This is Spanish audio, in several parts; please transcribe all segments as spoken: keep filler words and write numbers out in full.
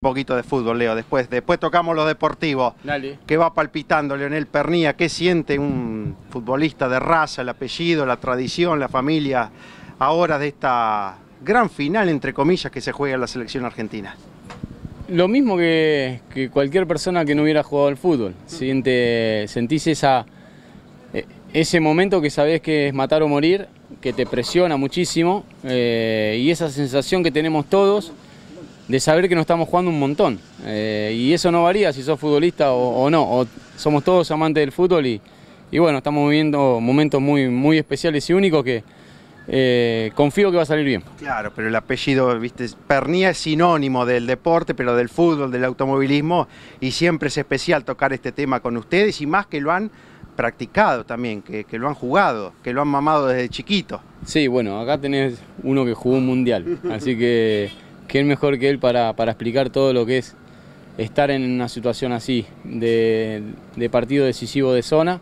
poquito de fútbol, Leo, después, después tocamos lo deportivo. Dale. ¿Qué va palpitando Leonel Pernía? ¿Qué siente un futbolista de raza, el apellido, la tradición, la familia, ahora de esta gran final, entre comillas, que se juega en la selección argentina? Lo mismo que, que cualquier persona que no hubiera jugado al fútbol. Siente, sentís esa, ese momento que sabés que es matar o morir, que te presiona muchísimo, eh, y esa sensación que tenemos todos de saber que nos estamos jugando un montón. Eh, y eso no varía si sos futbolista o, o no, o somos todos amantes del fútbol y, y bueno, estamos viviendo momentos muy, muy especiales y únicos que eh, confío que va a salir bien. Claro, pero el apellido, viste, Pernía es sinónimo del deporte, pero del fútbol, del automovilismo, y siempre es especial tocar este tema con ustedes, y más que lo han practicado también, que, que lo han jugado, que lo han mamado desde chiquito. Sí, bueno, acá tenés uno que jugó un mundial, así que quién mejor que él para, para explicar todo lo que es estar en una situación así, de, de partido decisivo de zona.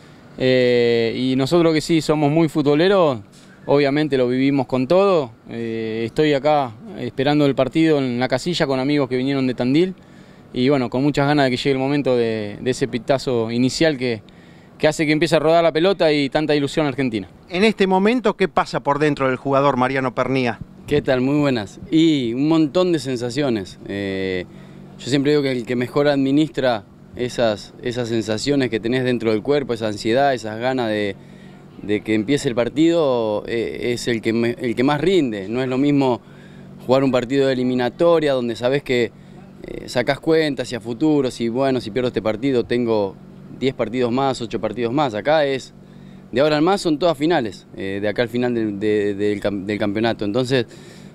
Eh, y nosotros que sí somos muy futboleros, obviamente lo vivimos con todo. Eh, estoy acá esperando el partido en la casilla con amigos que vinieron de Tandil, y bueno, con muchas ganas de que llegue el momento de, de ese pitazo inicial que que hace que empiece a rodar la pelota y tanta ilusión argentina. En este momento, ¿qué pasa por dentro del jugador Mariano Pernía? ¿Qué tal? Muy buenas. Y un montón de sensaciones. Eh, yo siempre digo que el que mejor administra esas, esas sensaciones que tenés dentro del cuerpo, esa ansiedad, esas ganas de, de que empiece el partido, eh, es el que, me, el que más rinde. No es lo mismo jugar un partido de eliminatoria donde sabés que eh, sacás cuentas y a futuro, si bueno, si pierdo este partido tengo diez partidos más, ocho partidos más. Acá es, de ahora en más son todas finales, eh, de acá al final de, de, de, del, del campeonato. Entonces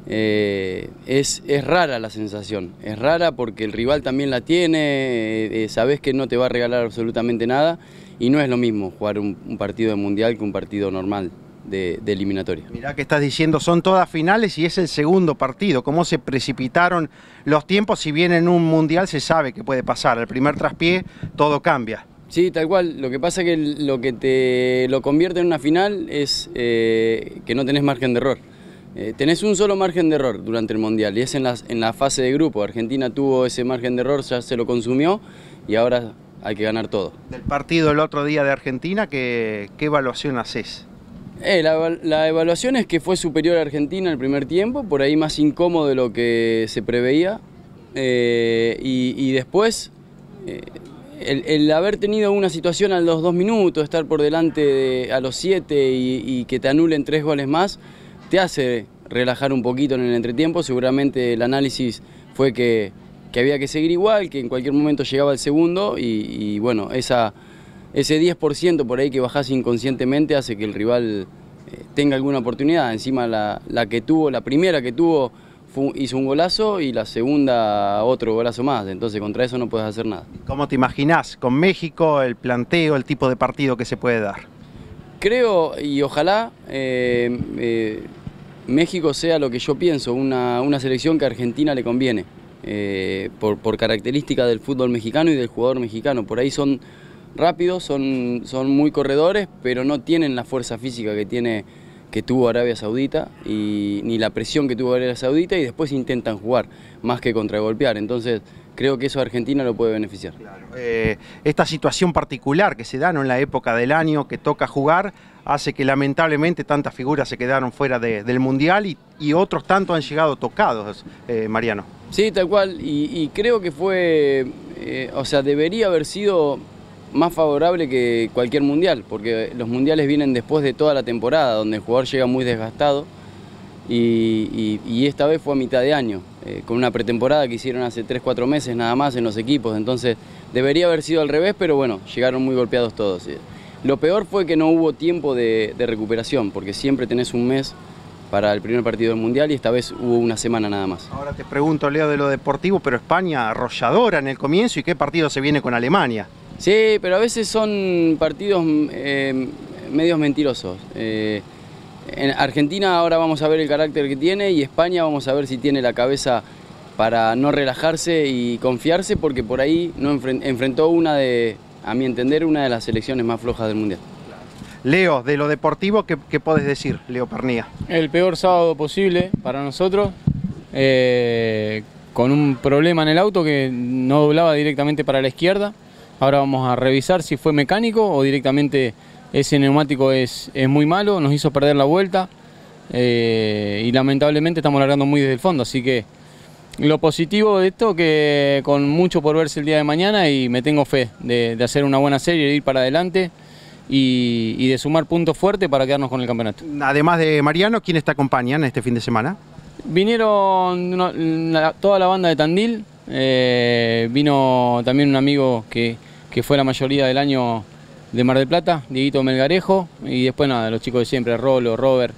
eh, es, es rara la sensación, es rara porque el rival también la tiene, eh, eh, sabés que no te va a regalar absolutamente nada, y no es lo mismo jugar un, un partido de mundial que un partido normal de, de eliminatoria. Mirá que estás diciendo, son todas finales y es el segundo partido. ¿Cómo se precipitaron los tiempos? Si bien en un mundial se sabe que puede pasar, al primer traspié todo cambia. Sí, tal cual. Lo que pasa es que lo que te lo convierte en una final es eh, que no tenés margen de error. Eh, tenés un solo margen de error durante el Mundial y es en la, en la fase de grupo. Argentina tuvo ese margen de error, ya se lo consumió y ahora hay que ganar todo. Del partido el otro día de Argentina, ¿qué, qué evaluación haces? Eh, la, la evaluación es que fue superior a Argentina el primer tiempo, por ahí más incómodo de lo que se preveía. Eh, y, y después... Eh, El, el haber tenido una situación a los dos minutos, estar por delante de, a los siete y, y que te anulen tres goles más, te hace relajar un poquito en el entretiempo. Seguramente el análisis fue que, que había que seguir igual, que en cualquier momento llegaba el segundo y, y bueno, esa, ese diez por ciento por ahí que bajás inconscientemente hace que el rival eh, tenga alguna oportunidad. Encima la, la que tuvo, la primera que tuvo, Fue, hizo un golazo y la segunda otro golazo más, entonces contra eso no puedes hacer nada. ¿Cómo te imaginás con México, el planteo, el tipo de partido que se puede dar? Creo y ojalá eh, eh, México sea lo que yo pienso, una, una selección que a Argentina le conviene, eh, por, por característica del fútbol mexicano y del jugador mexicano. Por ahí son rápidos, son, son muy corredores, pero no tienen la fuerza física que tiene que tuvo Arabia Saudita, y ni la presión que tuvo Arabia Saudita, y después intentan jugar más que contragolpear. Entonces creo que eso a Argentina lo puede beneficiar. Claro. Eh, esta situación particular que se da, ¿no?, en la época del año que toca jugar, hace que lamentablemente tantas figuras se quedaron fuera de, del Mundial y, y otros tantos han llegado tocados, eh, Mariano. Sí, tal cual, y, y creo que fue, eh, o sea, debería haber sido más favorable que cualquier mundial, porque los mundiales vienen después de toda la temporada, donde el jugador llega muy desgastado, y, y, y esta vez fue a mitad de año, eh, con una pretemporada que hicieron hace tres cuatro meses nada más en los equipos. Entonces debería haber sido al revés, pero bueno, llegaron muy golpeados todos. Lo peor fue que no hubo tiempo de, de recuperación, porque siempre tenés un mes para el primer partido del Mundial y esta vez hubo una semana nada más. Ahora te pregunto, Leo, de lo deportivo, pero España arrolladora en el comienzo, ¿y qué partido se viene con Alemania? Sí, pero a veces son partidos eh, medios mentirosos. Eh, en Argentina ahora vamos a ver el carácter que tiene, y España vamos a ver si tiene la cabeza para no relajarse y confiarse, porque por ahí no enfrentó una de, a mi entender, una de las selecciones más flojas del Mundial. Leo, de lo deportivo, ¿qué, qué podés decir, Leo Pernía? El peor sábado posible para nosotros, eh, con un problema en el auto que no doblaba directamente para la izquierda. Ahora vamos a revisar si fue mecánico o directamente ese neumático es, es muy malo, nos hizo perder la vuelta eh, y lamentablemente estamos largando muy desde el fondo, así que lo positivo de esto que con mucho por verse el día de mañana y me tengo fe de, de hacer una buena serie, de ir para adelante y, y de sumar puntos fuertes para quedarnos con el campeonato. Además de Mariano, ¿quiénes te acompañan este fin de semana? Vinieron una, la, toda la banda de Tandil, eh, vino también un amigo que, que fue la mayoría del año de Mar del Plata, Dieguito Melgarejo, y después nada, los chicos de siempre, Rolo, Robert,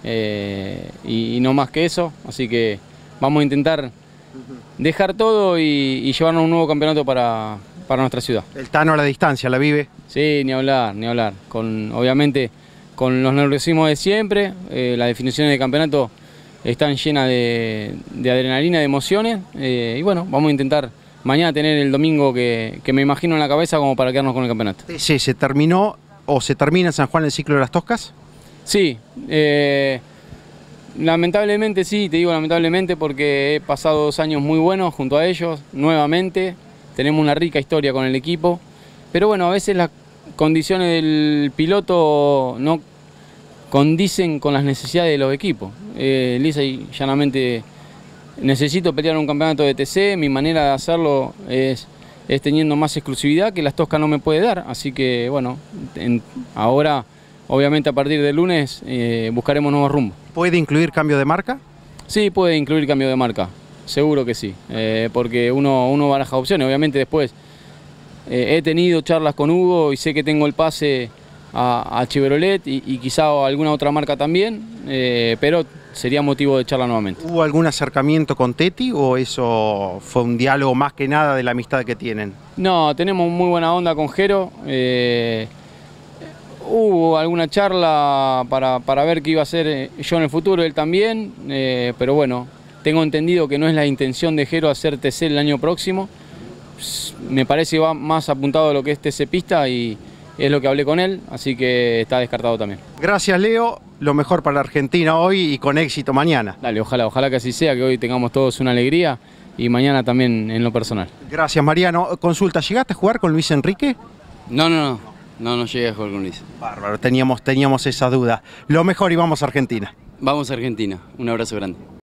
eh, y, y no más que eso, así que vamos a intentar dejar todo y, y llevarnos un nuevo campeonato para, para nuestra ciudad. El Tano a la distancia, ¿la vive? Sí, ni hablar, ni hablar, con, obviamente con los nerviosismos de siempre, eh, las definiciones de campeonato están llenas de, de adrenalina, de emociones, eh, y bueno, vamos a intentar mañana tener el domingo que, que me imagino en la cabeza como para quedarnos con el campeonato. Sí, ¿se terminó o se termina en San Juan el ciclo de las Toscas? Sí, eh, lamentablemente sí, te digo lamentablemente porque he pasado dos años muy buenos junto a ellos, nuevamente, tenemos una rica historia con el equipo, pero bueno, a veces las condiciones del piloto no condicen con las necesidades de los equipos. Eh, lisa y llanamente necesito pelear un campeonato de T C, mi manera de hacerlo es, es teniendo más exclusividad que las Toscas no me puede dar, así que bueno, en, ahora obviamente a partir del lunes eh, buscaremos nuevos rumbos. ¿Puede incluir cambio de marca? Sí, puede incluir cambio de marca, seguro que sí, eh, porque uno, uno baraja opciones, obviamente después eh, he tenido charlas con Hugo y sé que tengo el pase a, a Chevrolet y, y quizá alguna otra marca también, eh, pero sería motivo de charla nuevamente. ¿Hubo algún acercamiento con Teti o eso fue un diálogo más que nada de la amistad que tienen? No, tenemos muy buena onda con Jero. Eh, hubo alguna charla para, para ver qué iba a hacer yo en el futuro, él también, eh, pero bueno, tengo entendido que no es la intención de Jero hacer T C el año próximo. Me parece que va más apuntado a lo que es T C pista y es lo que hablé con él, así que está descartado también. Gracias, Leo, lo mejor para la Argentina hoy y con éxito mañana. Dale, ojalá, ojalá que así sea, que hoy tengamos todos una alegría y mañana también en lo personal. Gracias, Mariano. Consulta, ¿llegaste a jugar con Luis Enrique? No, no, no, no, no llegué a jugar con Luis. Bárbaro, teníamos, teníamos esa duda. Lo mejor y vamos a Argentina. Vamos a Argentina, un abrazo grande.